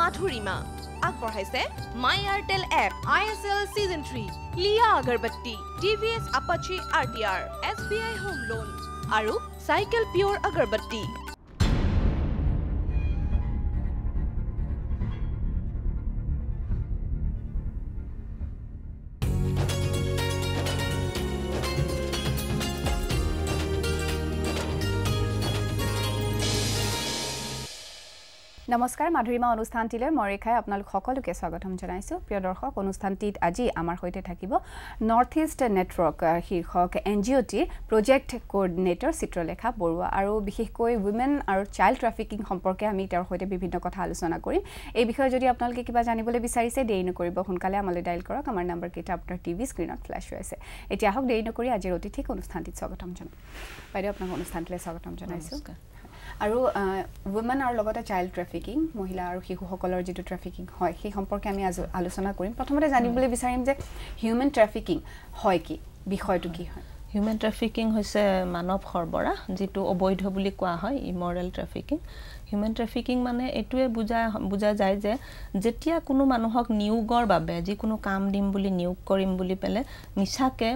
Madhurima. আগবঢ়াইছে My Airtel app, ISL Season 3, Lia Agarbatti, TVS Apache RTR, SBI Home Loan, আৰু Cycle Pure Agarbatti. নমস্কাৰ মাধুৰীমা অনুষ্ঠানটিলৈ মৰিখাই আপোনালোক সকলোকে স্বাগতম জনাইছো প্ৰিয় দৰ্শক অনুষ্ঠানটিত আজি আমাৰ হৈতে থাকিব নৰ্থ ইষ্ট নেটৱৰ্ক শীৰ্ষক এনজিঅ'টিৰ প্ৰজেক্ট কোঅৰ্ডিনেটৰ চিত্ৰলেখা বৰুৱা আৰু বিশেষকৈ উইমেন আৰু চাইল্ড ট্ৰাফিকিং সম্পৰ্কে আমি তেওঁৰ হৈতে বিভিন্ন কথা আলোচনা কৰিম এই বিষয়ে যদি আপোনালোকে কিবা জানিবলৈ বিচাৰিছে দেৰি নকৰিব সোনকালে আমালৈ ডায়াল কৰক আমাৰ নম্বৰ কেইটা আপোনাৰ টিভি স্ক্ৰীনত ফ্ল্যাশ হৈ আছে এতিয়া হক দেৰি নকৰি আজিৰ অতিথিক অনুষ্ঠানটিত স্বাগতম জনাই বাইদেউ আপোনাক অনুষ্ঠানটিলৈ স্বাগতম জনাইছো আৰু উইমেন আৰু লগতে চাইল্ড ট্ৰাফিকিং মহিলা আৰু শিশুসকলৰ যেটো ট্ৰাফিকিং হয় সেই সম্পৰ্কে আমি আলোচনা কৰিম প্ৰথমতে জানিবলৈ বিচাৰিম যে হিউম্যান ট্ৰাফিকিং হয় কি বিষয়টো কি হয় হিউম্যান ট্ৰাফিকিং হৈছে মানৱ সৰবৰাহ যেটো অবৈধ বুলি কোৱা হয় ইমৰেল ট্ৰাফিকিং হিউম্যান ট্ৰাফিকিং মানে এটোৱে বুজা যায় যে যেতিয়া কোনো মানুহক নিয়োগৰ বাবে যি কোনো কাম দিম বুলি নিয়োগ কৰিম বুলি পেলে মিছাকে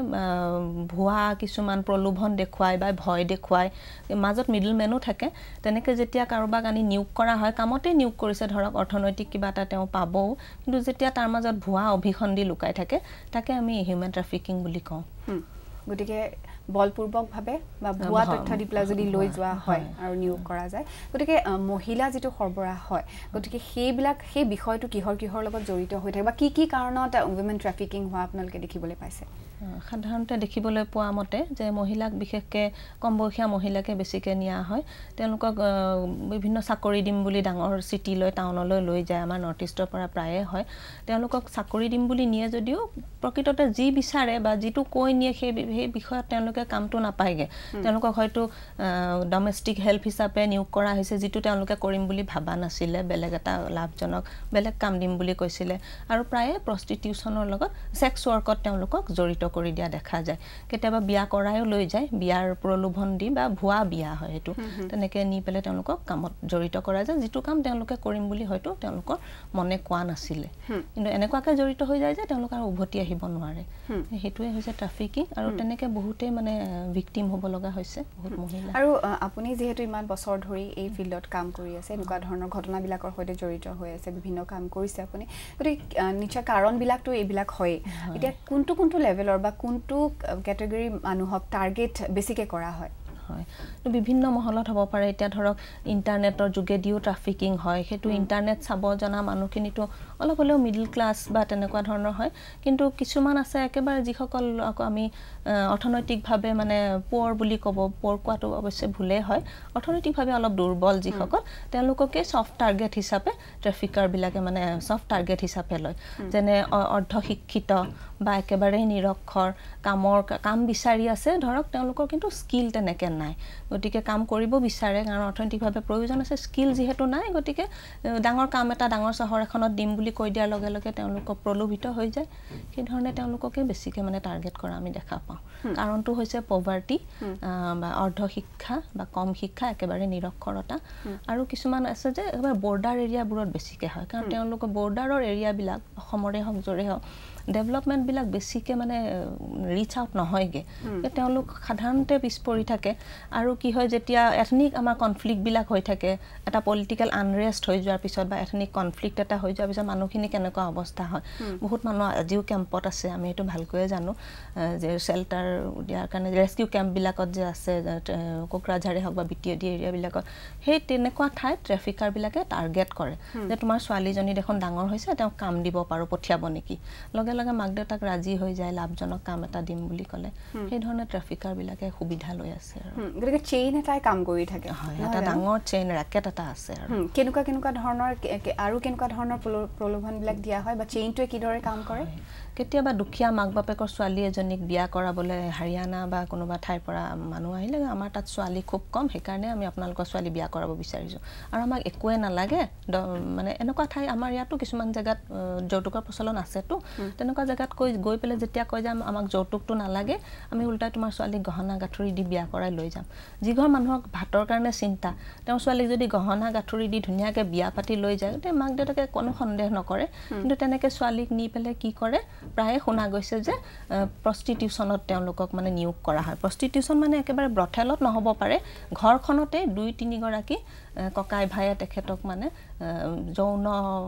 ভুৱা কিছুমান প্ৰলোভন দেখুৱাই বা ভয় দেখুৱাই মাজত মিডলমেনো থাকে তেনেকে যেতিয়া কাৰোবাক আনি নিয়োগ কৰা হয় কামতে নিয়োগ কৰিছে ধৰক অৰ্থনৈতিক কিবা এটা তেওঁ পাবও কিন্তু যেতিয়া তাৰ মাজত ভুৱা অভিসন্ধি লুকাই থাকে তাকে আমি হিউম্যান ট্ৰাফিকিং বুলি কওঁ গতিকে বলপূৰ্বকভাৱে বা ভুৱা তথ্য দি পেলাই যদি লৈ যোৱা হয় আৰু নিয়োগ কৰা যায় গতিকে মহিলা যেটো সৰবৰাহ হয় গতিকে সেই বিষয়টো কিহৰ লগত জড়িত হৈ থাকে বা কি কাৰণত উইমেন ট্ৰাফিকিং হোৱা আপোনালোকে দেখিবলৈ পাইছে সাধাৰণতে দেখিবলৈ পোৱা মতে যে মহিলাক বিশেষকৈ কম বয়সীয়া মহিলাকে বেছিকৈ নিয়া হয় তেওঁলোকক বিভিন্ন চাকৰি দিম বুলি ডাঙৰ চিটিলৈ টাউনলৈ লৈ যায় আমাৰ নৰ্থ ইষ্টৰ পৰা প্ৰায়ে হয় তেওঁলোকক চাকৰি দিম বুলি নিয়ে যদিও প্ৰকৃততে যি বিচাৰে বা যিটো কৈ নিয়ে সেই বিষয়ত তেওঁলোকে কামটো নাপায়গে তেওঁলোকক হয়তো ডমেষ্টিক হেল্প হিচাপে নিয়োগ কৰা হৈছে যেটো তেওঁলোকে কৰিম বুলি ভাবা নাছিলে বেলেগ এটা লাভজনক বেলেগ কাম দিম বুলি কৈছিলে আৰু প্ৰায়ে প্ৰস্টিটিউচনৰ লগত সেক্স ওয়াৰ্কত তেওঁলোকক জড়িত কৰি দিয়া দেখা যায় কেতিয়াবা বিয়া কৰায়ও লৈ যায় বিয়াৰ প্ৰলোভন দি বা ভুৱা বিয়া হয় এটো তেনেকে নি পেলে তেওঁলোকক কামত জড়িত কৰা যায় যেটো কাম তেওঁলোকে কৰিম বুলি হয়তো তেওঁলোকৰ মনে কোৱা নাছিলে কিন্তু এনেকুৱাকে জড়িত হৈ যায় যে তেওঁলোক আৰু উভতি আহিব নোৱাৰে হেতুৱে হৈছে ট্ৰাফিকিং আৰু তেনেকে বহুতে মানে ভিকটিম হ'ব লগা হৈছে বহুত মহিলা আৰু আপুনি যেহেতু ইমান বছৰ ধৰি এই ফিল্ডত কাম কৰি আছে এনেকুৱা ধৰণৰ ঘটনাবিলাকৰ সৈতে জড়িত হৈ আছে বিভিন্ন কাম কৰিছে আপুনি গতিকে নিশ্চয় কাৰণবিলাকটো এইবিলাক হয় এতিয়া কোনটো লেভেলৰ বা কোনটো ক্যাটেগৰী মানুহক টাৰ্গেট বেছিকে কৰা হয় হয় তো বিভিন্ন মহলত হ'ব পাৰে এতিয়া ধৰক ইন্টাৰনেটৰ যোগেদিও ট্ৰাফিকিং হয় হেতু ইন্টাৰনেট চাব জনা মানুহখিনিটো অলপ হলেও মিডল ক্লাস বা তেনেকুৱা ধৰণৰ হয় কিন্তু কিছুমান আছে একেবাৰে যিসকল আমি অৰ্থনৈতিকভাৱে মানে পোৰ বুলি ক'ব পোৰ কোৱাটো অৱশ্যে ভুলে হয় অৰ্থনৈতিকভাৱে অলপ দুৰ্বল যিসকল তেওঁলোককে সফট টাৰ্গেট হিচাপে ট্ৰাফিকাৰ বিলাকে মানে সফট টাৰ্গেট হিচাপে লয় যেনে অৰ্ধ শিক্ষিত বা একেবাৰে নিৰক্ষৰ কাম বিচাৰি আছে ধৰক তেওঁলোকৰ কিন্তু স্কিল তেনেকে নাই গতিকে কাম কৰিব বিচাৰে কাৰণ অৰ্থনৈতিকভাৱে প্ৰয়োজন আছে স্কিল যেহেতু নাই গতিকে ডাঙৰ কাম এটা ডাঙৰ চহৰ এখনত দিম বুলি কৈ দিয়াৰ লগে লগে তেওঁলোক প্ৰলোভিত হৈ যায় সেই ধৰণে তেওঁলোককে বেছিকে মানে টাৰ্গেট কৰা আমি দেখা পাওঁ কাৰণটো হৈছে পভাৰ্টি বা অৰ্ধ শিক্ষা বা কম শিক্ষা একেবাৰে নিৰক্ষৰতা আৰু কিছুমান আছে যে একেবাৰে বৰ্ডাৰ এৰিয়াবোৰত বেছিকে হয় কাৰণ তেওঁলোক বৰ্ডাৰৰ এৰিয়াবিলাক অসমৰে হক জৰে হক ডেভেলপমেন্ট বিলাক বেছিকে মানে ৰিচ আউট নহয়গে তেওঁলোক সাধাৰণতে পিছপৰি থাকে আৰু কি হয় যেতিয়া এথনিক আমাৰ কনফ্লিক্ট বিলাক হৈ থাকে এটা পলিটিক্যাল আনৰেষ্ট হৈ যোৱাৰ পিছত বা এথনিক কনফ্লিক্ট এটা হৈ যোৱাৰ পিছত মানুহখিনি কেনেকুৱা অৱস্থা হয় বহুত মানুহ আজিও কেম্পত আছে আমি এটো ভালকৈ জানো যে শেল্টাৰ দিয়াৰ কাৰণে ৰেস্কিউ কেম্প বিলাকত যে আছে কোকৰাঝাৰে হক বা বিটিএডি এৰিয়া বিলাকত সেই তেনেকুৱা ঠাই ট্ৰাফিকাৰ বিলাকে টাৰ্গেট কৰে যে তোমাৰ ছোৱালীজনী দেখোন ডাঙৰ হৈছে তেওঁ কাম দিব পাৰো পঠিয়াব নেকি লগে মাক দেউতাক ৰাজি হৈ যায় লাভজনক কাম এটা দিম বুলি ক'লে সেই ধৰণে ট্ৰাফিকাৰ বিলাকে সুবিধা লৈ আছে আৰু গতিকে চেইন এটাই কাম কৰি থাকে হয় এটা ডাঙৰ চেইন ৰেকেট এটা আছে আৰু কেনেকুৱা ধৰণৰ প্ৰলোভন বিলাক দিয়া হয় বা চেইনটোৱে কিদৰে কাম কৰে কেতিয়াবা দুখীয়া মাক বাপেকৰ ছোৱালী এজনীক বিয়া কৰাবলৈ হাৰিয়ানা বা কোনোবা ঠাইৰ পৰা মানুহ আহিলে আমাৰ তাত ছোৱালী খুব কম সেইকাৰণে আমি আপোনালোকৰ ছোৱালী বিয়া কৰাব বিচাৰিছো আৰু আমাক একোৱে নালাগে মানে এনেকুৱা ঠাই আমাৰ ইয়াতো কিছুমান জায়গাত যৌতুকৰ প্ৰচলন আছেতো তেনেকুৱা জায়গাত গৈ পেলে যেতিয়া কয় যে আমাক যৌতুকটো নালাগে আমি উল্টা তোমাৰ ছোৱালী গহনা গাঠৰি দি বিয়া কৰাই লৈ যাম যি ঘৰ মানুহক ভাতৰ কাৰণে চিন্তা তেওঁ ছোৱালীক যদি গহনা গাঠৰি দি ধুনীয়াকৈ বিয়া পাতি লৈ যায় তে মাক দেউতাকে কোনো সন্দেহ নকৰে কিন্তু তেনেকৈ ছোৱালীক নি পেলাই কি কৰে প্ৰায়ে শুনা গৈছে যে প্ৰষ্টিটিউচনত তেওঁলোকক মানে নিয়োগ কৰা হয় প্ৰষ্টিটিউচন মানে একেবাৰে ব্ৰথেলত নহ'ব পাৰে ঘৰখনতে 2-3 গৰাকী ককাই ভাইয়ে তেখেতক মানে যৌন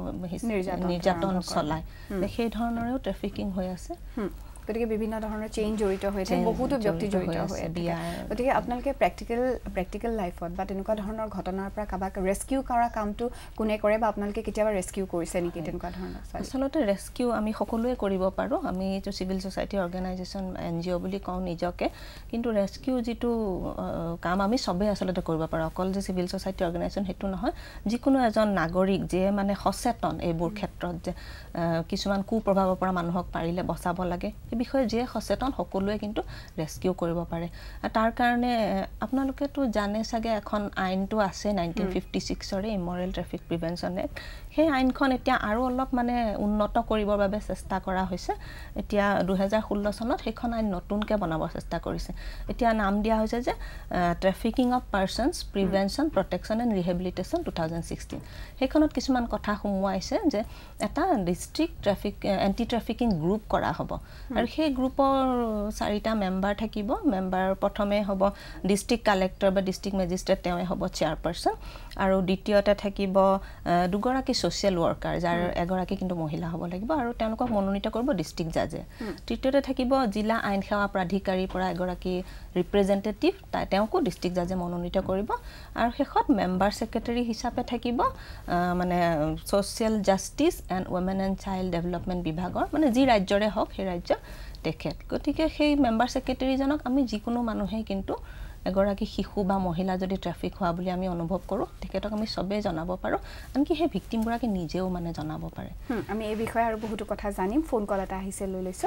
নিৰ্যাতন চলায় সেই ধৰণৰেও ট্ৰেফিকিং হৈ আছে গতিকে বিভিন্ন ধৰণৰ চেইন জড়িত হৈ থাকে বহুতো ব্যক্তি জড়িত হৈ আছে গতিকে আপোনালোকে প্ৰেক্টিকেল লাইফত বা তেনেকুৱা ধৰণৰ ঘটনাৰ পৰা কাবাক ৰেস্কিউ কৰা কামটো কোনে কৰে বা আপোনালোকে কেতিয়াবা ৰেস্কিউ কৰিছে নেকি তেনেকুৱা ধৰণৰ আচলতে ৰেস্কিউ আমি সকলোৱে কৰিব পাৰোঁ আমি এইটো চিভিল ছ'চাইটি অৰ্গেনাইজেশ্যন NGO বুলি কওঁ নিজকে কিন্তু ৰেস্কিউ যিটো কাম আমি চবেই আচলতে কৰিব পাৰোঁ অকল যে চিভিল ছ'চাইটি অৰ্গেনাইজেশ্যন সেইটো নহয় যিকোনো এজন নাগৰিক যে মানে সচেতন এইবোৰ ক্ষেত্ৰত যে কিছুমান কুপ্ৰভাৱৰ পৰা মানুহক পাৰিলে বচাব লাগে এই বিষয়ে যে সচেতন সকলোৱে কিন্তু ৰেস্কিউ কৰিব পাৰে তাৰ কাৰণে আপোনালোকেতো জানে চাগে এখন আইনটো আছে 1956ৰে ইমৰেল ট্ৰেফিক প্ৰিভেনশ্যন এক্ট সেই আইনখন এতিয়া আৰু অলপ মানে উন্নত কৰিবৰ বাবে চেষ্টা কৰা হৈছে এতিয়া 2016 চনত সেইখন আইন নতুনকৈ বনাব চেষ্টা কৰিছে এতিয়া নাম দিয়া হৈছে যে trafficking of persons prevention protection and rehabilitation 2016 সেইখনত কিছুমান কথা সোমোৱাইছে যে এটা ডিষ্ট্ৰিক্ট এণ্টি ট্ৰেফিকিং গ্ৰুপ কৰা হ'ব আৰু সেই গ্ৰুপৰ 4টা মেম্বাৰ থাকিব মেম্বাৰ প্ৰথমে হ'ব ডিষ্ট্ৰিক্ট কালেক্টৰ বা ডিষ্ট্ৰিক্ট মেজিষ্ট্ৰেট তেওঁৱে হ'ব চেয়াৰপাৰ্চন আৰু দ্বিতীয়তে থাকিব দুগৰাকী ছ'চিয়েল ৱৰ্কাৰ যাৰ এগৰাকী কিন্তু মহিলা হ'ব লাগিব আৰু তেওঁলোকক মনোনীত কৰিব ডিষ্ট্ৰিক্ট জাজে তৃতীয়তে থাকিব জিলা আইন সেৱা প্ৰাধিকাৰীৰ পৰা এগৰাকী ৰিপ্ৰেজেণ্টেটিভ তেওঁকো ডিষ্ট্ৰিক্ট জাজে মনোনীত কৰিব আৰু শেষত মেম্বাৰ ছেক্ৰেটাৰী হিচাপে থাকিব মানে social justice and women and child development বিভাগৰ মানে যি ৰাজ্যৰে হওক সেই ৰাজ্যৰ তেখেত গতিকে সেই মেম্বাৰ ছেক্ৰেটাৰীজনক আমি যিকোনো মানুহেই কিন্তু এগৰাকী শিশু বা মহিলা যদি ট্ৰেফিক হোৱা বুলি আমি অনুভৱ কৰোঁ তেখেতক আমি চবেই জনাব পাৰোঁ আনকি সেই ভিক্টিমগৰাকী নিজেও মানে জনাব পাৰে আমি এই বিষয়ে আৰু বহুতো কথা জানিম ফোন কল এটা আহিছে লৈ লৈছোঁ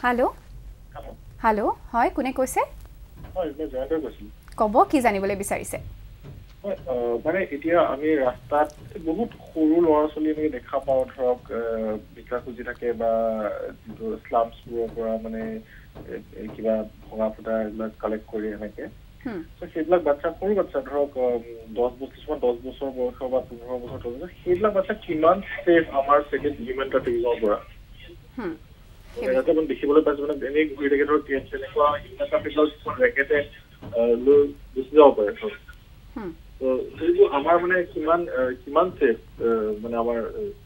হেল্ল' হয় কোনে কৈছে ক'ব কি জানিবলৈ বিচাৰিছে মানে এতিয়া আমি ৰাস্তাত বহুত সৰু ল'ৰা ছোৱালী আমি দেখা পাওঁ ধৰক ভিক্ষা খুজি থাকে বা স্লামছবোৰৰ পৰা মানে কিবা ভঙা ফুটা এইবিলাক কালেক্ট কৰি এনেকে সেইবিলাক বাচ্চা সৰু বাচ্চা ধৰক 10 বছৰ বয়সৰ বা 15 বছৰ তলৰ সেইবিলাক বাচ্চা কিমান ছেফ আমাৰ ছেকেণ্ড হিউমেন ট্ৰেফিকিঙৰ পৰা ইয়াতে মানে দেখিবলৈ পাইছো মানে এনেই ঘূৰি থাকে ধৰক তেনেকুৱা হিউমেন ট্ৰেফিকৰ কিছুমান ৰেকেটে লৈ গুচি যাব পাৰে ধৰক সেইবোৰ আমাৰ মানে কিমান ছেফ মানে আমাৰ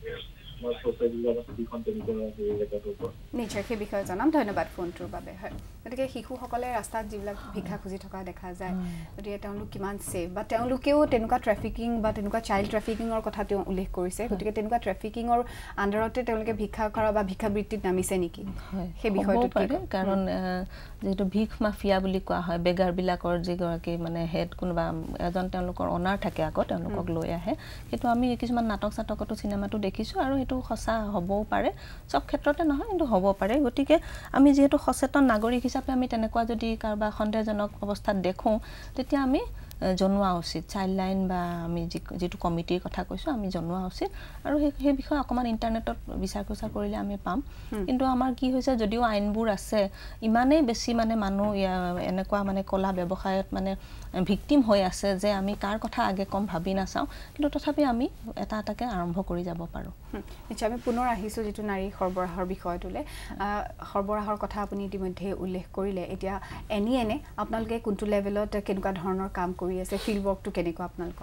নিশ্চয় সেই বিষয়ে জনাম ধন্যবাদ ফোনটোৰ বাবে হয় গতিকে শিশুসকলে ৰাস্তাত যিবিলাক ভিক্ষা খুজি থকা দেখা যায় গতিকে তেওঁলোক কিমান ছেফ বা তেওঁলোকেও তেনেকুৱা ট্ৰেফিকিং বা তেনেকুৱা চাইল্ড ট্ৰেফিকিঙৰ কথা তেওঁ উল্লেখ কৰিছে গতিকে তেনেকুৱা ট্ৰেফিকিঙৰ আণ্ডাৰতে তেওঁলোকে ভিক্ষা কৰা বা ভিক্ষাবৃত্তিত নামিছে নেকি সেই বিষয়টো কাৰণ যিহেতু ভিখ মাফিয়া বুলি কোৱা হয় বেগাৰবিলাকৰ যিগৰাকী মানে হেড কোনোবা এজন তেওঁলোকৰ অনাৰ থাকে আকৌ তেওঁলোকক লৈ আহে সেইটো আমি কিছুমান নাটক চাটকতো চিনেমাটো দেখিছোঁ আৰু সেইটো সঁচা হ'বও পাৰে সব ক্ষেত্ৰতে নহয় কিন্তু হ'ব পাৰে গতিকে আমি যিহেতু সচেতন নাগৰিক হিচাপে আমি তেনেকুৱা যদি কাৰোবাৰ সন্দেহজনক অৱস্থাত দেখোঁ তেতিয়া আমি জনোৱা উচিত চাইল্ড লাইন বা আমি যিটো কমিটিৰ কথা কৈছোঁ আমি জনোৱা উচিত আৰু সেই বিষয়ে অকণমান ইণ্টাৰনেটত বিচাৰ খোচাৰ কৰিলে আমি পাম কিন্তু আমাৰ কি হৈছে যদিও আইনবোৰ আছে ইমানেই বেছি মানে মানুহ এনেকুৱা মানে কলা ব্যৱসায়ত মানে ভিক্টিম হৈ আছে যে আমি কাৰ কথা আগে কম ভাবি নাচাওঁ কিন্তু তথাপি আমি এটা এটাকৈ আৰম্ভ কৰি যাব পাৰোঁ নিশ্চয় আমি পুনৰ আহিছোঁ যিটো নাৰী সৰবৰাহৰ বিষয়টোলৈ সৰবৰাহৰ কথা আপুনি ইতিমধ্যে উল্লেখ কৰিলে এতিয়া এনে আপোনালোকে কোনটো লেভেলত কেনেকুৱা ধৰণৰ কাম কৰি আছে ফিল্ড ৱৰ্কটো কেনেকুৱা আপোনালোকৰ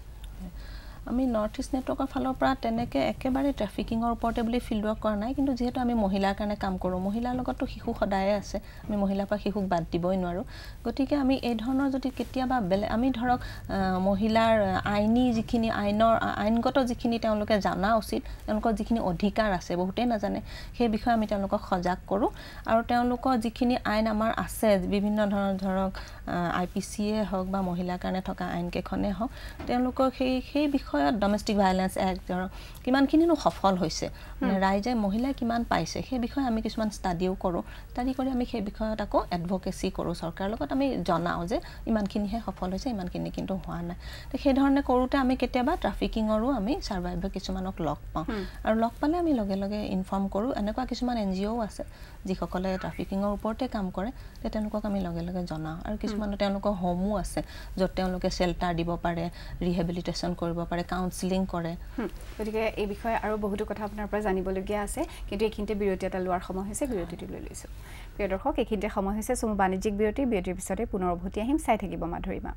আমি নৰ্থ ইষ্ট নেটৱৰ্কৰ ফালৰ পৰা তেনেকৈ একেবাৰে ট্ৰেফিকিঙৰ ওপৰতে বুলি ফিল্ড ৱৰ্ক কৰা নাই কিন্তু যিহেতু আমি মহিলাৰ কাৰণে কাম কৰোঁ মহিলাৰ লগতো শিশু সদায়ে আছে আমি মহিলাৰ পৰা শিশুক বাদ দিবই নোৱাৰোঁ গতিকে আমি এই ধৰণৰ যদি কেতিয়াবা আমি ধৰক মহিলাৰ আইনী যিখিনি আইনগত যিখিনি তেওঁলোকে জনা উচিত তেওঁলোকৰ যিখিনি অধিকাৰ আছে বহুতেই নাজানে সেই বিষয়ে আমি তেওঁলোকক সজাগ কৰোঁ আৰু তেওঁলোকৰ যিখিনি আইন আমাৰ আছে বিভিন্ন ধৰণৰ ধৰক IPCয়ে হওক বা মহিলাৰ কাৰণে থকা আইনকেইখনেই হওক তেওঁলোকৰ সেই বিষয়ে ডমেষ্টিক ভাইলেন্স এক্ট ধৰক কিমানখিনিনো সফল হৈছে মানে ৰাইজে মহিলাই কিমান পাইছে সেই বিষয়ে আমি কিছুমান ষ্টাডিও কৰোঁ ষ্টাডি কৰি আমি সেই বিষয়ত আকৌ এডভকেচি কৰোঁ চৰকাৰৰ লগত আমি জনাওঁ যে ইমানখিনিহে সফল হৈছে ইমানখিনি কিন্তু হোৱা নাই তো সেই ধৰণে কৰোঁতে আমি কেতিয়াবা ট্ৰাফিকিঙৰো আমি ছাৰ্ভাইভাৰ কিছুমানক লগ পাওঁ আৰু লগ পালে আমি লগে লগে ইনফৰ্ম কৰোঁ এনেকুৱা কিছুমান NGO আছে যিসকলে ট্ৰাফিকিঙৰ ওপৰতে কাম কৰে তেওঁলোকক আমি লগে লগে জনাওঁ আৰু কিছুমান কিছুমানৰ তেওঁলোকৰ হোমো আছে য'ত তেওঁলোকে শেল্টাৰ দিব পাৰে ৰিহেবিলিটেশ্যন কৰিব পাৰে কাউন্সেলিং কৰে গতিকে এই বিষয়ে আৰু বহুতো কথা আপোনাৰ পৰা জানিবলগীয়া আছে কিন্তু এইখিনিতে বিৰতি এটা লোৱাৰ সময় হৈছে বিৰতিটো লৈ লৈছোঁ প্ৰিয় দৰ্শক এইখিনিতে সময় হৈছে চমু বাণিজ্যিক বিৰতিৰ পিছতে পুনৰ উভতি আহিম চাই থাকিব মাধুৰিমা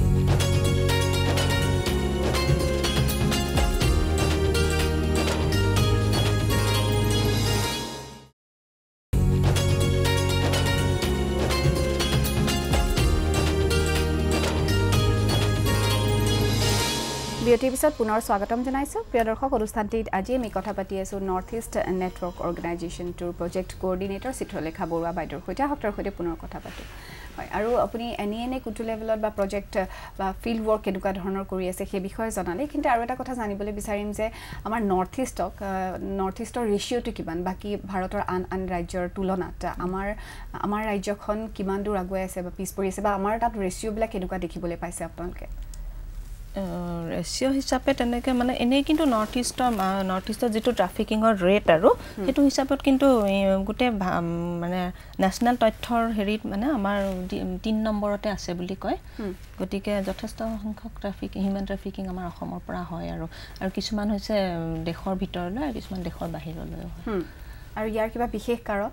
বিৰতিৰ পিছত পুনৰ স্বাগতম জনাইছো প্ৰিয় দৰ্শক অনুষ্ঠানটিত আজি আমি কথা পাতি আছো নৰ্থ ইষ্ট নেটৱৰ্ক অৰ্গেনাইজেশ্যনটোৰ প্ৰজেক্ট কোঅৰ্ডিনেটৰ চিত্ৰলেখা বৰুৱা বাইদেউৰ সৈতে পুনৰ কথা পাতো হয় আৰু আপুনি এনে কোনটো লেভেলত বা প্ৰজেক্ট বা ফিল্ড ৱৰ্ক কেনেকুৱা ধৰণৰ কৰি আছে সেই বিষয়ে জনালে কিন্তু আৰু এটা কথা জানিবলৈ বিচাৰিম যে আমাৰ নৰ্থ ইষ্টৰ ৰেচিঅ'টো কিমান বাকি ভাৰতৰ আন ৰাজ্যৰ তুলনাত আমাৰ ৰাজ্যখন কিমান দূৰ আগুৱাই আছে বা পিছ পৰি আছে বা আমাৰ তাত ৰেচিঅ'বিলাক কেনেকুৱা দেখিবলৈ পাইছে আপোনালোকে ৰেচিঅ' হিচাপে তেনেকৈ মানে এনেই কিন্তু নৰ্থ ইষ্টৰ যিটো ট্ৰাফিকিঙৰ ৰেট আৰু সেইটো হিচাপত কিন্তু গোটেই মানে নেশ্যনেল তথ্যৰ হেৰিত মানে আমাৰ ৩ নম্বৰতে আছে বুলি কয় গতিকে যথেষ্ট সংখ্যক হিউমেন ট্ৰাফিকিং আমাৰ অসমৰ পৰা হয় আৰু কিছুমান হৈছে দেশৰ ভিতৰলৈ আৰু কিছুমান দেশৰ বাহিৰলৈ হয় আৰু ইয়াৰ কিবা বিশেষ কাৰণ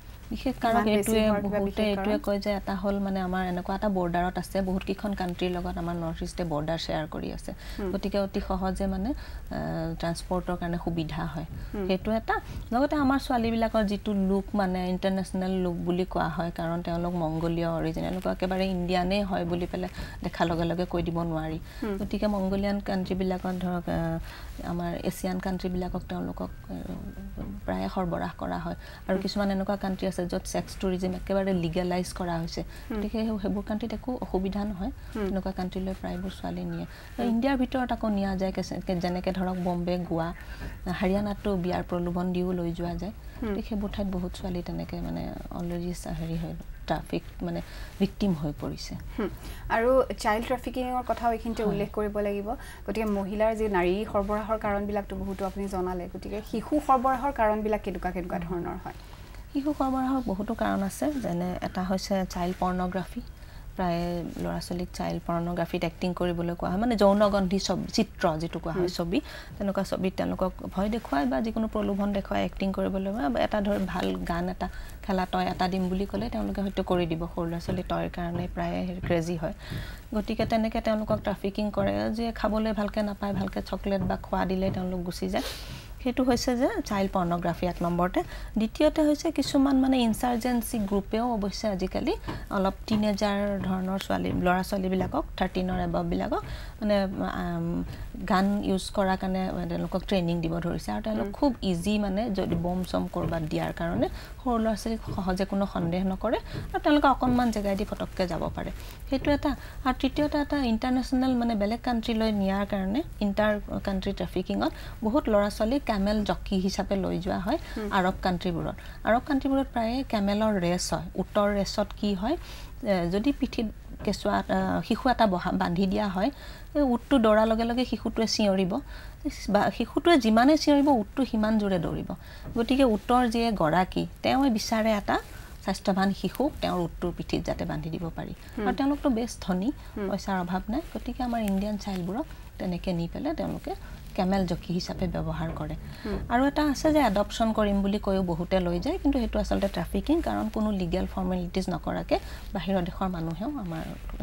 এইটোৱে কয় যে এটা হ'ল মানে আমাৰ এনেকুৱা এটা বৰ্ডাৰত আছে বহুত কেইখন কাণ্ট্ৰিৰ লগত আমাৰ নৰ্থ ইষ্টে বৰ্ডাৰ শ্বেয়াৰ কৰি আছে গতিকে অতি সহজে মানে ট্ৰান্সপৰ্টৰ কাৰণে সুবিধা হয় সেইটো এটা লগতে আমাৰ ছোৱালীবিলাকৰ যিটো লুক মানে ইণ্টাৰনেশ্যনেল লুক বুলি কোৱা হয় কাৰণ তেওঁলোক মংগোলীয় অৰিজিনেল এনেকুৱা একেবাৰে ইণ্ডিয়ানেই হয় বুলি পেলাই দেখাৰ লগে লগে কৈ দিব নোৱাৰি গতিকে মংগোলিয়ান কাণ্ট্ৰিবিলাকত ধৰক আমাৰ এছিয়ান কাণ্ট্ৰিবিলাকক তেওঁলোকক প্ৰায় সৰবৰাহ কৰা হয় আৰু কিছুমান এনেকুৱা কাণ্ট্ৰি আছে য'ত ছেক্স টুৰিজিম একেবাৰে লিগেলাইজ কৰা হৈছে গতিকে সেইবোৰ কাণ্ট্ৰিত একো অসুবিধা নহয় এনেকুৱা কাণ্ট্ৰিলৈ প্ৰায়বোৰ ছোৱালী নিয়ে ইণ্ডিয়াৰ ভিতৰত আকৌ নিয়া যায় যেনেকৈ ধৰক বম্বে গোৱা হাৰিয়ানাতো বিয়াৰ প্ৰলোভন দিও লৈ যোৱা যায় গতিকে সেইবোৰ ঠাইত বহুত ছোৱালী তেনেকৈ মানে অলৰেডি হেৰি হয় ট্ৰাফিক মানে ভিক্টিম হৈ পৰিছে আৰু চাইল্ড ট্ৰাফিকিঙৰ কথাও এইখিনিতে উল্লেখ কৰিব লাগিব গতিকে মহিলাৰ যি নাৰী সৰবৰাহৰ কাৰণবিলাকতো বহুতো আপুনি জনালে গতিকে শিশু সৰবৰাহৰ কাৰণবিলাক কেনেকুৱা ধৰণৰ হয় শিশু সৰবৰাহৰ বহুতো কাৰণ আছে যেনে এটা হৈছে চাইল্ড পৰ্ণগ্ৰাফি প্ৰায় ল'ৰা ছোৱালীক চাইল্ড পৰ্ণগ্ৰাফিত এক্টিং কৰিবলৈ কোৱা হয় মানে যৌনগন্ধি চিত্ৰ যিটো কোৱা হয় ছবি তেনেকুৱা ছবিত তেওঁলোকক ভয় দেখুৱাই বা যিকোনো প্ৰলোভন দেখুৱাই এক্টিং কৰিবলৈ বা এটা ধৰ ভাল গান এটা খেলা তই এটা দিম বুলি ক'লে তেওঁলোকে হয়তো কৰি দিব সৰু ল'ৰা ছোৱালী তইৰ কাৰণে প্ৰায় ক্ৰেজি হয় গতিকে তেনেকৈ তেওঁলোকক ট্ৰাফিকিং কৰে যিয়ে খাবলৈ ভালকৈ নাপায় ভালকৈ চকলেট বা খোৱা দিলে তেওঁলোক গুচি যায় সেইটো হৈছে যে চাইল্ড পৰ্ণগ্ৰাফি ১ নম্বৰতে দ্বিতীয়তে হৈছে কিছুমান মানে ইনচাৰ্জেঞ্চি গ্ৰুপেও অৱশ্যে আজিকালি অলপ টিনেজাৰ ধৰণৰ ল'ৰা ছোৱালীবিলাকক 13 এবাভবিলাকক মানে গান ইউজ কৰাৰ কাৰণে তেওঁলোকক ট্ৰেইনিং দিব ধৰিছে আৰু তেওঁলোক খুব ইজি মানে যদি বম চম কৰবাত দিয়াৰ কাৰণে সৰু ল'ৰা ছোৱালীক সহজে কোনো সন্দেহ নকৰে আৰু তেওঁলোকে অকণমান জেগাই দি ফটককৈ যাব পাৰে সেইটো এটা আৰু তৃতীয়তে এটা ইণ্টাৰনেশ্যনেল মানে বেলেগ কাণ্ট্ৰিলৈ নিয়াৰ কাৰণে ইণ্টাৰ কাণ্ট্ৰি ট্ৰাফিকিঙত বহুত ল'ৰা ছোৱালীক কেমেল জকি হিচাপে লৈ যোৱা হয় আৰৱ কাণ্ট্ৰিবোৰত প্ৰায়ে কেমেলৰ ৰেচ হয় উটৰ ৰেচত কি হয় যদি পিঠিত কেঁচুৱা শিশু এটা বান্ধি দিয়া হয় উটটো দৌৰাৰ লগে লগে শিশুটোৱে চিঞৰিব বা শিশুটোৱে যিমানে চিঞৰিব উটটো সিমান জোৰে দৌৰিব গতিকে উটৰ যিয়ে গৰাকী তেওঁৱে বিচাৰে এটা স্বাস্থ্যৱান শিশুক তেওঁৰ উটটোৰ পিঠিত যাতে বান্ধি দিব পাৰি আৰু তেওঁলোকতো বেছ ধনী পইচাৰ অভাৱ নাই গতিকে আমাৰ ইণ্ডিয়ান চাইল্ডবোৰক তেনেকৈ নি পেলাই তেওঁলোকে কেমেল জকি হিচাপে ব্যৱহাৰ কৰে আৰু এটা আছে যে এডপশ্যন কৰিম বুলি কৈও বহুতে লৈ যায় কিন্তু সেইটো আচলতে ট্ৰাফিকিং কাৰণ কোনো লিগেল ফৰ্মেলিটিজ নকৰাকৈ বাহিৰৰ দেশৰ মানুহেও আমাৰ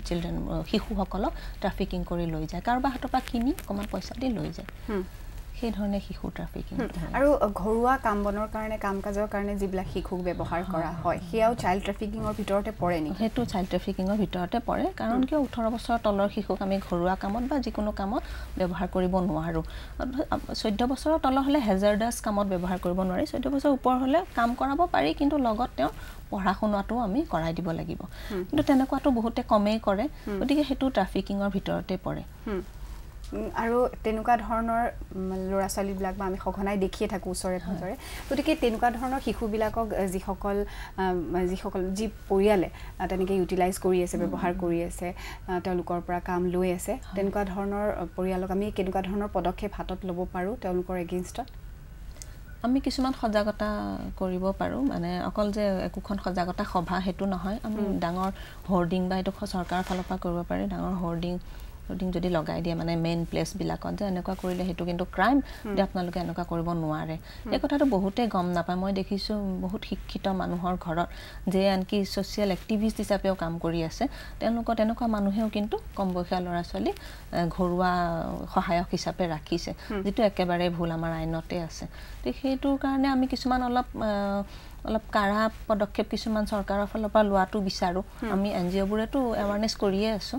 শিশুসকলক ট্ৰাফিকিং কৰি লৈ যায় কাৰোবাৰ হাতৰ পৰা কিনি অকণমান পইচা দি লৈ যায় সেই ধৰণে শিশু ট্ৰাফিকিং আৰু ঘৰুৱা কাম বনৰ কাৰণে কাম কাজৰ কাৰণে যিবিলাক শিশুক ব্যৱহাৰ কৰা হয় সেয়াও চাইল্ড ট্ৰাফিকিঙৰ ভিতৰতে পৰে নেকি সেইটো চাইল্ড ট্ৰাফিকিঙৰ ভিতৰতে পৰে কাৰণ কিয় 18 বছৰৰ তলৰ শিশুক আমি ঘৰুৱা কামত বা যিকোনো কামত ব্যৱহাৰ কৰিব নোৱাৰোঁ 14 বছৰৰ তলৰ হ'লে হেজাৰ্ডাছ কামত ব্যৱহাৰ কৰিব নোৱাৰি 14 বছৰ ওপৰ হ'লে কাম কৰাব পাৰি কিন্তু লগত তেওঁ পঢ়া শুনাটো আমি কৰাই দিব লাগিব কিন্তু তেনেকুৱাটো বহুতে কমেই কৰে গতিকে সেইটো ট্ৰাফিকিঙৰ ভিতৰতে পৰে আৰু তেনেকুৱা ধৰণৰ ল'ৰা ছোৱালীবিলাক বা আমি সঘনাই দেখিয়ে থাকোঁ ওচৰে পাঁজৰে গতিকে তেনেকুৱা ধৰণৰ শিশুবিলাকক যি পৰিয়ালে তেনেকৈ ইউটিলাইজ কৰি আছে ব্যৱহাৰ কৰি আছে তেওঁলোকৰ পৰা কাম লৈ আছে তেনেকুৱা ধৰণৰ পৰিয়ালক আমি কেনেকুৱা ধৰণৰ পদক্ষেপ হাতত ল'ব পাৰোঁ তেওঁলোকৰ এগেইনষ্টত আমি কিছুমান সজাগতা কৰিব পাৰো মানে অকল যে একোখন সজাগতা সভা হেতু নহয় আমি ডাঙৰ হোৰ্ডিং বা এটো চৰকাৰৰ ফালৰ পৰা কৰিব পাৰি ডাঙৰ হোৰ্ডিং যদি লগাই দিয়ে মানে মেইন প্লেস বিলাকত যে এনেকুৱা কৰিলে হেতু কিন্তু ক্ৰাইম যে আপোনালোকে এনেকুৱা কৰিব নোৱাৰে এই কথাটো বহুতে গম নাপায় মই দেখিছো বহুত শিক্ষিত মানুহৰ ঘৰত যে আনকি সোশ্যাল এক্টিভিষ্ট হিচাপেও কাম কৰি আছে তেওঁলোকৰ তেনেকুৱা মানুহেও কিন্তু কম বয়সীয়া ল'ৰা ছোৱালী ঘৰুৱা সহায়ক হিচাপে ৰাখিছে যেটো একেবাৰে ভুল আমাৰ আইনতে আছে তে হেতু কাৰণে আমি কিছুমান অলপ কাৰা পদক্ষেপ কিছুমান চৰকাৰৰ ফালৰ পৰা লোৱাটো বিচাৰো আমি এনজিও বোৰেটো এৱাৰনেছ কৰিয়ে আছো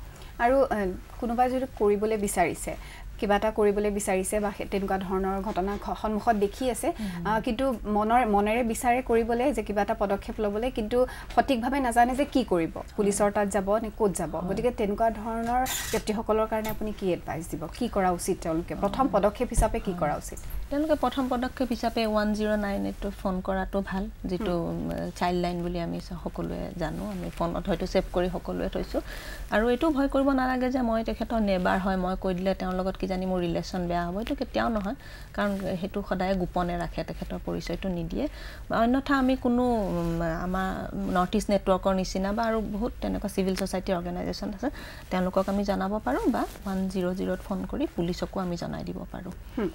আৰু কোনোবা যদি কৰিবলৈ বিচাৰিছে কিবা এটা কৰিবলৈ বিচাৰিছে বা তেনেকুৱা ধৰণৰ ঘটনা সন্মুখত দেখি আছে কিন্তু মনেৰে বিচাৰে কৰিবলৈ যে কিবা এটা পদক্ষেপ ল'বলৈ কিন্তু সঠিকভাৱে নাজানে যে কি কৰিব পুলিচৰ তাত যাব নে ক'ত যাব গতিকে তেনেকুৱা ধৰণৰ ব্যক্তিসকলৰ কাৰণে আপুনি কি এডভাইস দিব কি কৰা উচিত তেওঁলোকে প্ৰথম পদক্ষেপ হিচাপে কি কৰা উচিত তেওঁলোকে প্ৰথম পদক্ষেপ হিচাপে 1098 টো ফোন কৰাটো ভাল যেটো চাইল্ড লাইন বুলি আমি সকলোৱে জানো আমি ফোনত হয়তো সেভ কৰি সকলোৱে থৈছো আৰু এটো ভয় কৰিব নালাগে যে মই তেখেতৰ নেবাৰ হয় মই কৈ দিলে তেওঁৰ লগত জানি মোৰ ৰিলেশন বেয়া হ'ব এটো কেতিয়াও নহয় কাৰণ হেতু সদায় গোপনে ৰাখে তেখেতৰ পৰিচয়টো নিদিয়ে বা অন্যথা আমি কোনো আমাৰ নৰ্থ ইষ্ট নেটৱৰ্কৰ নিচিনা বা আৰু বহুত তেনেকুৱা সিভিল সোসাইটি অৰ্গানাইজেশন আছে তেওঁলোকক আমি জনাব পাৰো বা 100 ফোন কৰি পুলিচকো আমি জনাই দিব পাৰো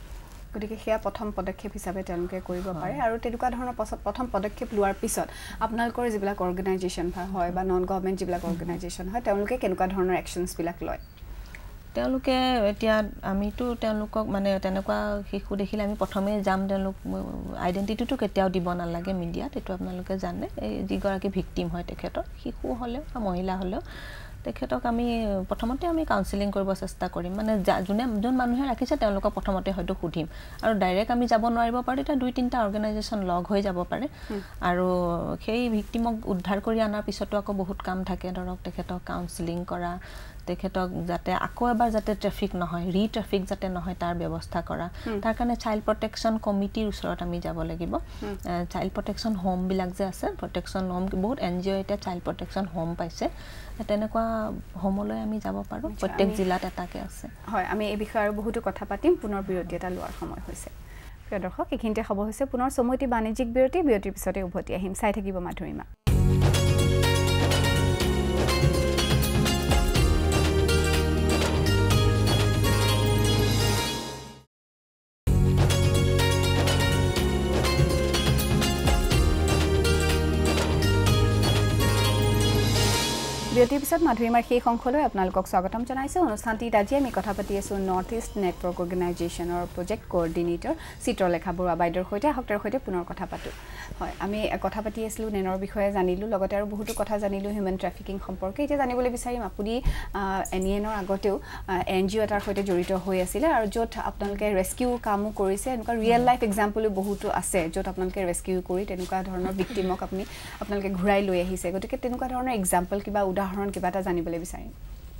গতিকে হেয়া প্ৰথম পদক্ষেপ হিচাপে তেওঁলোকে কৰিব পাৰে আৰু তেনেকুৱা ধৰণৰ প্ৰথম পদক্ষেপ লোৱাৰ পিছত আপোনালোকৰ যিবিলাক অৰ্গানাইজেশন হয় বা নন গভৰ্নমেন্ট যিবিলাক অৰ্গানাইজেশন হয় তেওঁলোকে কেনেকুৱা ধৰণৰ একশনছ বিলাক লয় তেওঁলোকে এতিয়া আমিটো তেওঁলোকক মানে তেনেকুৱা শিশু দেখিলে আমি প্ৰথমে যাম তেওঁলোক আইডেন্টিটিটো কেতিয়াও দিব নালাগে মিডিয়াত এটো আপোনালোকে জানে এই যিগৰাকী ভিকটিম হয় তেখেতৰ শিশু হলে বা মহিলা হলে তেখেতক আমি প্ৰথমতে আমি কাউন্সেলিং কৰিব চেষ্টা কৰিম মানে যোন মানুহে ৰাখিছে তেওঁলোকক প্ৰথমতে হয়তো সুধিম আৰু ডাইৰেক্ট আমি যাব নোৱাৰিব পাৰো এটা 2-3টা অৰ্গানাইজেশন লগ হৈ যাব পাৰে আৰু সেই ভিকটিমক উদ্ধাৰ কৰি আনাৰ পিছতো আকৌ বহুত কাম থাকে ধৰক তেখেতক কাউন্সেলিং কৰা তেখেতক যাতে আকৌ এবাৰ যাতে ট্ৰাফিক নহয় ৰিট্ৰাফিক যাতে নহয় তাৰ ব্যৱস্থা কৰা তাৰ কাৰণে চাইল্ড প্ৰটেকচন কমিটিৰ ওচৰত আমি যাব লাগিব চাইল্ড প্ৰটেকচন হোম বিলাক যে আছে প্ৰটেকচন হোম বহুত এনজিও এটা চাইল্ড প্ৰটেকচন হোম পাইছে তেনেকুৱা হোমলৈ আমি যাব পাৰো প্ৰত্যেক জিলাত এটাকে আছে হয় আমি এই বিষয়ে আৰু বহুতো কথা পাতিম পুনৰ বিৰতি এটা লোৱাৰ সময় হৈছে প্ৰিয় দৰ্শক এইখিনিতে হ'ব হৈছে পুনৰ সময় বাণিজ্যিক বিৰতিৰ পিছতে উভতি আহিম চাই থাকিব মাধুৰিমা বিৰতিৰ পিছত মাধুৰিমাৰ সেই সংখলৈ আপোনালোকক স্বাগতম জনাইছো অনুষ্ঠানটিত আজি আমি কথা পাতি আছো নৰ্থ ইষ্ট নেটৱৰ্ক অৰ্গানাইজেশনৰ প্ৰজেক্ট কোঅৰ্ডিনেটৰ চিত্ৰলেখা বৰুৱা বাইদেউৰ সৈতে হক্তৰ সৈতে পুনৰ কথা পাতো হয় আমি কথা পাতি আছিলো নেনৰ বিষয়ে জানিলো লগতে আৰু বহুতো কথা জানিলো হিউম্যান ট্ৰাফিকিং সম্পৰ্কে এতিয়া জানিবলৈ বিচাৰিম আপুনি এনএনৰ আগতেও এনজিও এটাৰ সৈতে জড়িত হৈ আছিল আৰু য'ত আপোনালোকে ৰেস্কিউ কামো কৰিছে এনেকুৱা ৰিয়েল লাইফ এক্সাম্পলো বহুতো আছে য'ত আপোনালোকে ৰেস্কিউ কৰি তেনেকুৱা ধৰণৰ ভিকটিমক আপোনালোকে ঘূৰাই লৈ আহিছে গতিকে তেনেকুৱা ধৰণৰ এক্সাম্পল কিবা উদাহৰণ কিবা এটা জানিবলৈ বিচাৰিম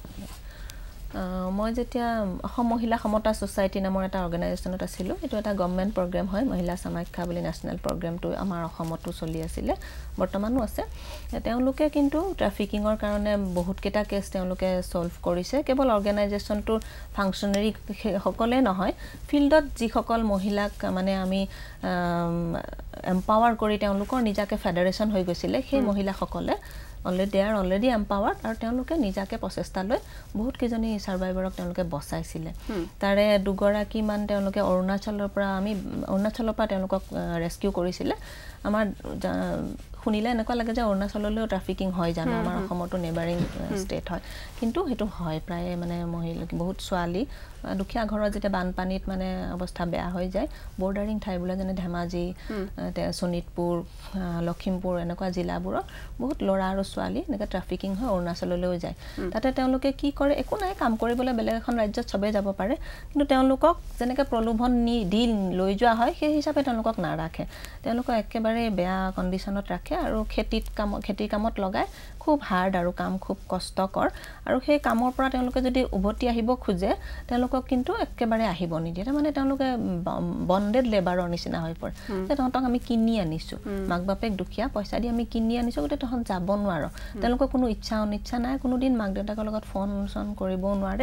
মই যেতিয়া অসম মহিলা সমতা সোসাইটি নামৰ এটা অৰ্গানাইজেশনত আছিলো এটো এটা গভৰ্নমেন্ট প্ৰগ্ৰাম হয় মহিলা সমাখ্যা বুলি নেশনাল প্ৰগ্ৰামটো আমাৰ অসমতো চলি আছিল বৰ্তমানো আছে তেওঁলোকে কিন্তু ট্ৰাফিকিংৰ কাৰণে বহুত কেটা কেছ তেওঁলোকে সলভ কৰিছে কেৱল অৰ্গানাইজেশনটো ফাংচনাৰী সকলে নহয় ফিল্ডত যি সকল মহিলাক মানে আমি এম্পাৱাৰ কৰি তেওঁলোকৰ নিজাকে ফেডাৰেশন হৈ গৈছিল সেই মহিলা সকলে already empowered আৰু তেওঁলোকে নিজাকে প্ৰচেষ্টা লৈ বহুত কিজনী সাৰ্ভাইভাৰক তেওঁলোকে বচাইছিল তাৰে দুগৰাকী মান তেওঁলোকে অৰুণাচলৰ পৰা তেওঁলোকক ৰেস্কিউ কৰিছিল আমাৰ শুনিলে এনেকুৱা লাগে যে অৰুণাচললৈও ট্ৰাফিকিং হয় জানো আমাৰ অসমতো নেবাৰিং ষ্টেট হয় কিন্তু হেতু হয় প্ৰায় মানে মহিলা বহুত ছোৱালী দুখীয়া ঘৰত যেতিয়া বানপানীত মানে অৱস্থা বেয়া হৈ যায় বৰ্ডাৰিং ঠাইবোলা যেনে ধেমাজি সোনিতপুৰ লখিমপুৰ এনেকুৱা জিলাবোৰত বহুত ল'ৰা আৰু ছোৱালী এনেকা ট্ৰাফিকিং হয় অৰুণাচললৈও যায় তাতে তেওঁলোকে কি কৰে একো নাই কাম কৰিবলৈ বেলেগ এখন ৰাজ্যত সবে যাব পাৰে কিন্তু তেওঁলোকক যেনেকৈ প্ৰলোভন দি লৈ যোৱা হয় সেই হিচাপে তেওঁলোকক নাৰাখে তেওঁলোকক একেবাৰে বেয়া কণ্ডিশ্যনত ৰাখে আৰু খেতিৰ কামত লগায় খুব হাৰ্ড আৰু কাম খুব কষ্টকৰ আৰু সেই কামৰ পৰা তেওঁলোকে যদি উভতি আহিব খোজে তেওঁলোকক কিন্তু একেবাৰে আহিব নিদিয়ে মানে তেওঁলোকে বন্ডেড লেবাৰৰ নিচিনা হৈ পৰে যে তহঁতক আমি কিনি আনিছো মাক বাপেক দুখীয়া পইচা দি আমি কিনি আনিছো গতে তহঁত যাব নোৱাৰো তেওঁলোকৰ কোনো ইচ্ছা অনিচ্ছা নাই কোনো দিন মাক দেউতাকৰ লগত ফোন কৰিবও নোৱাৰে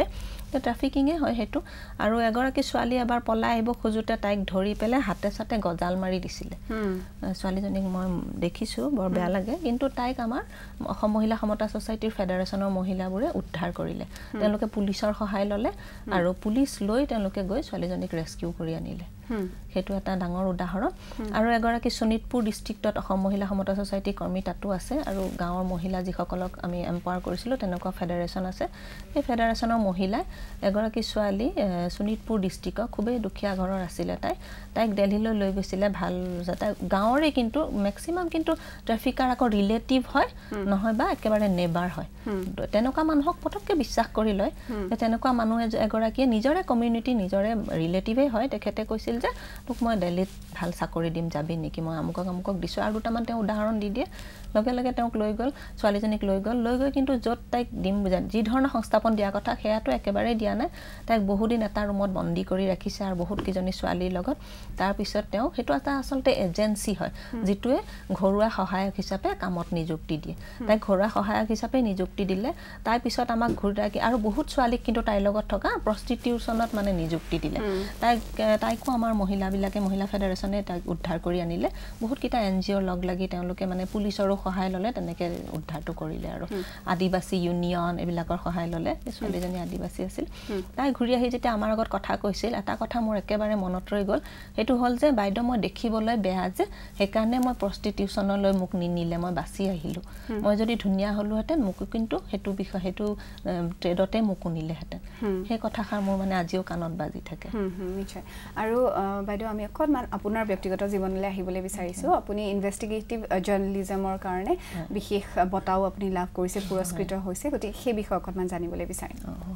তো ট্ৰাফিকিঙে হয় সেইটো আৰু এগৰাকী ছোৱালী এবাৰ পলাই আহিব খোজোতে তাইক ধৰি পেলাই হাতে চাতে গজাল মাৰি দিছিলে ছোৱালীজনীক মই দেখিছোঁ বৰ বেয়া লাগে কিন্তু তাইক আমাৰ অসম মহিলা সমতা ছ'চাইটিৰ ফেডাৰেশ্যনৰ মহিলাবোৰে উদ্ধাৰ কৰিলে তেওঁলোকে পুলিচৰ সহায় ল'লে আৰু পুলিচ লৈ তেওঁলোকে গৈ ছোৱালীজনীক ৰেস্কিউ কৰি আনিলে সেইটো এটা ডাঙৰ উদাহৰণ আৰু এগৰাকী শোণিতপুৰ ডিষ্ট্ৰিক্টত অসম মহিলা সমতা ছ'চাইটি কৰ্মী তাতো আছে আৰু গাঁৱৰ মহিলা যিসকলক আমি এম্পাৱাৰ কৰিছিলোঁ তেনেকুৱা ফেডাৰেশ্যন আছে এই ফেডাৰেশ্যনৰ মহিলাই এগৰাকী ছোৱালী শোণিতপুৰ ডিষ্ট্ৰিক্টৰ খুবেই দুখীয়া ঘৰৰ আছিলে তাইক দিল্লীলৈ লৈ গৈছিলে ভাল তাই গাঁৱৰে কিন্তু মেক্সিমাম কিন্তু ট্ৰেফিকাৰ আকৌ ৰিলেটিভ হয় নহয় বা একেবাৰে নেবাৰ হয় তেনেকুৱা মানুহক পটককৈ বিশ্বাস কৰি লয় তেনেকুৱা মানুহে এগৰাকীয়ে নিজৰে কমিউনিটি নিজৰে ৰিলেটিভেই হয় তেখেতে কৈছিল যে তোক মই দিল্লীত ভাল চাকৰি দিম যাবি নেকি মই আমুকক দিছোঁ আৰু দুটামান তেওঁ উদাহৰণ দি দিয়ে লগে লগে তেওঁক লৈ গ'ল ছোৱালীজনীক লৈ গৈ কিন্তু য'ত তাইক দিম যি ধৰণৰ সংস্থাপন দিয়া কথা সেয়াটো একেবাৰেই দিয়া নাই তাইক বহুদিন এটা ৰুমত বন্দী কৰি ৰাখিছে আৰু বহুতকেইজনী ছোৱালীৰ লগত তাৰপিছত তেওঁ সেইটো এটা আচলতে এজেঞ্চি হয় যিটোৱে ঘৰুৱা সহায়ক হিচাপে কামত নিযুক্তি দিয়ে তাইক ঘৰুৱা সহায়ক হিচাপে নিযুক্তি দিলে তাৰপিছত আমাক ঘূৰাই আৰু বহুত ছোৱালীক কিন্তু তাইৰ লগত থকা প্ৰষ্টিটিউশ্যনত মানে নিযুক্তি দিলে তাইকো আমাৰ মহিলাবিলাকে মহিলা ফেডাৰেশ্যনে তাইক উদ্ধাৰ কৰি আনিলে বহুতকেইটা NGOৰ লগ লাগি তেওঁলোকে মানে পুলিচৰো সহায় ল'লে তেনেকৈ উদ্ধাৰটো কৰিলে আৰু আদিবাসী ইউনিয়ন এইবিলাকৰ সহায় ল'লে ছোৱালীজনী আদিবাসী আছিল তাই ঘূৰি আহি যেতিয়া আমাৰ আগত কথা কৈছিল এটা কথা মোৰ একেবাৰে মনত ৰৈ গ'ল সেইটো হ'ল যে বাইদেউ মই দেখিবলৈ বেয়া যে সেইকাৰণে মই প্ৰষ্টিটিউশ্যনলৈ মোক নিনিলে মই বাচি আহিলোঁ মই যদি ধুনীয়া হ'লোহেঁতেন মোকো কিন্তু সেইটো বিষয় সেইটো ট্ৰেডতে মোকো নিলেহেঁতেন সেই কথাষাৰ মোৰ মানে আজিও কাণত বাজি থাকে নিশ্চয় আৰু বাইদেউ আমি অকণমান আপোনাৰ ব্যক্তিগত জীৱনলৈ আহিবলৈ বিচাৰিছোঁ আপুনি ইনভেষ্টিগেটিভ জাৰ্নেলিজমৰ কাৰণে বিশেষ বঁটাও আপুনি লাভ কৰিছে পুৰস্কৃত হৈছে গতিকে সেই বিষয়ে অকণমান জানিবলৈ বিচাৰিম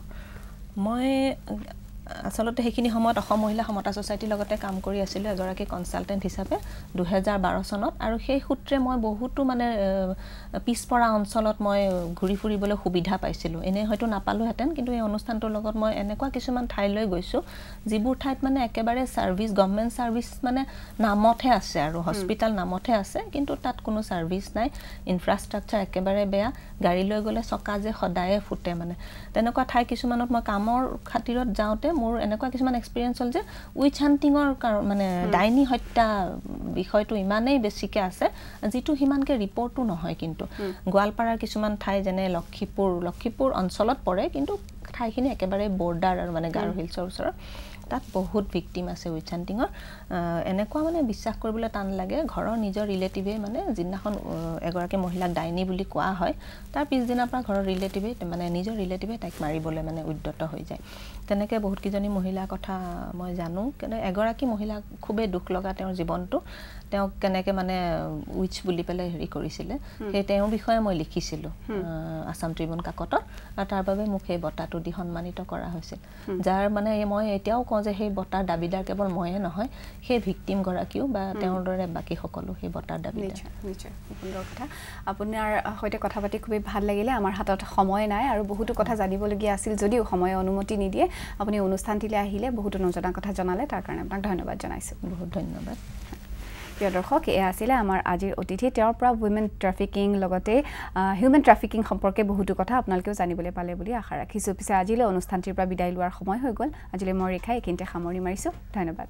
মই আচলতে সেইখিনি সময়ত অসম মহিলা সমতা ছ'চাইটিৰ লগতে কাম কৰি আছিলোঁ এগৰাকী কনচালটেণ্ট হিচাপে 2012 চনত আৰু সেই সূত্ৰে মই বহুতো মানে পিছপৰা অঞ্চলত মই ঘূৰি ফুৰিবলৈ সুবিধা পাইছিলোঁ এনেই হয়তো নাপালোহেঁতেন কিন্তু এই অনুষ্ঠানটোৰ লগত মই এনেকুৱা কিছুমান ঠাইলৈ গৈছোঁ যিবোৰ ঠাইত মানে একেবাৰে ছাৰ্ভিচ গভৰ্ণমেণ্ট ছাৰ্ভিচ মানে নামতহে আছে আৰু হস্পিটেল নামতহে আছে কিন্তু তাত কোনো ছাৰ্ভিচ নাই ইনফ্ৰাষ্ট্ৰাকচাৰ একেবাৰে বেয়া গাড়ী লৈ গ'লে চকা যে সদায়ে ফুটে মানে তেনেকুৱা ঠাই কিছুমানত মই কামৰ খাতিৰত যাওঁতে মোৰ এনেকুৱা কিছুমান এক্সপিৰিয়েঞ্চ হ'ল যে উইচ হাণ্টিঙৰ মানে ডাইনী হত্যা বিষয়টো ইমানেই বেছিকৈ আছে যিটো সিমানকৈ ৰিপৰ্টো নহয় কিন্তু গোৱালপাৰাৰ কিছুমান ঠাই যেনে লক্ষীপুৰ অঞ্চলত পৰে কিন্তু ঠাইখিনি একেবাৰে বৰ্ডাৰ আৰু মানে গাৰো হিলছৰ ওচৰত তাত বহুত ভিক্টিম আছে উইচ হাণ্টিঙৰ এনেকুৱা মানে বিশ্বাস কৰিবলৈ টান লাগে ঘৰৰ নিজৰ ৰিলেটিভে মানে যিদিনাখন এগৰাকী মহিলাক ডাইনী বুলি কোৱা হয় তাৰ পিছদিনাৰ পৰা ঘৰৰ ৰিলেটিভে মানে নিজৰ ৰিলেটিভে তাইক মাৰিবলৈ মানে উদ্যত হৈ যায় তেনেকৈ বহুতকেইজনী মহিলাৰ কথা মই জানো কিন্তু এগৰাকী মহিলা খুবেই দুখ লগা তেওঁৰ জীৱনটো তেওঁক কেনেকৈ মানে উইচ বুলি পেলাই হেৰি কৰিছিলে সেই তেওঁৰ বিষয়ে মই লিখিছিলোঁ আছাম ট্ৰিবিউন কাকতত আৰু তাৰ বাবে মোক সেই বঁটাটো দি সন্মানিত কৰা হৈছিল যাৰ মানে মই এতিয়াও কওঁ যে সেই বঁটাৰ দাবীদাৰ কেৱল ময়ে নহয় সেই ভিক্টিমগৰাকীও বা তেওঁৰ দৰে বাকী সকলো সেই বঁটাৰ দাবীদাৰ নিশ্চয় সুন্দৰ কথা আপোনাৰ সৈতে কথা পাতি খুবেই ভাল লাগিলে আমাৰ হাতত সময় নাই আৰু বহুতো কথা জানিবলগীয়া আছিল যদিও সময়ে অনুমতি নিদিয়ে আপুনি অনুষ্ঠানটিলৈ আহিলে বহুতো নজনা কথা জনালে তাৰ কাৰণে আপোনাক ধন্যবাদ জনাইছোঁ বহুত ধন্যবাদ প্ৰিয় দৰ্শক এয়া আছিলে আমাৰ আজিৰ অতিথি তেওঁৰ পৰা উইমেন ট্ৰাফিকিং লগতে হিউমেন ট্ৰাফিকিং সম্পৰ্কে বহুতো কথা আপোনালোকেও জানিবলৈ পালে বুলি আশা ৰাখিছোঁ পিছে আজিলৈ অনুষ্ঠানটিৰ পৰা বিদায় লোৱাৰ সময় হৈ গ'ল আজিলৈ মই ৰেখা এইখিনিতে সামৰি মাৰিছোঁ ধন্যবাদ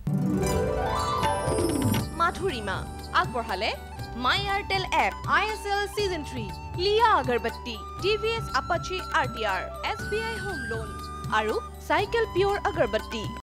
মাধুৰিমা আগবঢ়ালে my Airtel app ISL Season 3 লিয়া agarbatti TVS Apache RTR SBI home loan আৰু চাইকেল পিয়ৰ আগৰবত্তি